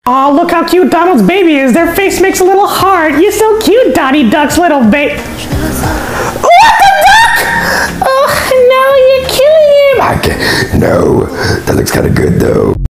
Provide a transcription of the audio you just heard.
Aw, look how cute Donald's baby is. Their face makes a little heart. You're so cute, Donnie Duck's little baby. What the duck? Oh, no, you're killing him. No, that looks kind of good though.